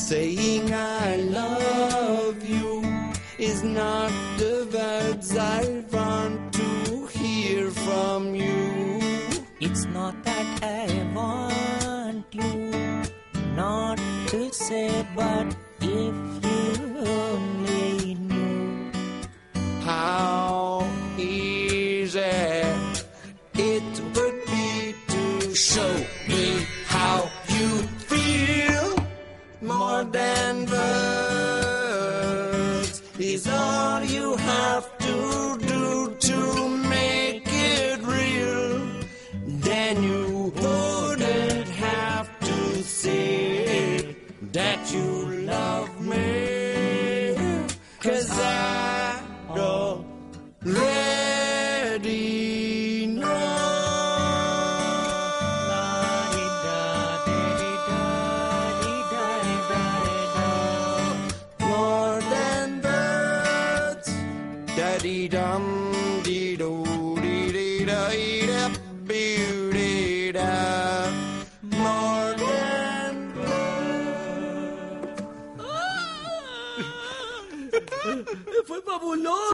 Saying I love you is not the words I want to hear from you. It's not that I want you not to say, but if you only knew how easy it would be to show me how you feel. More than words is all you have to do to make it real. Then you wouldn't have to say that you love me, 'cause I already know. More than birds, da-dee-dum, dee-do, dee-dee-da-dee-da, dee-dee-da. More than birds. Fue fabuloso.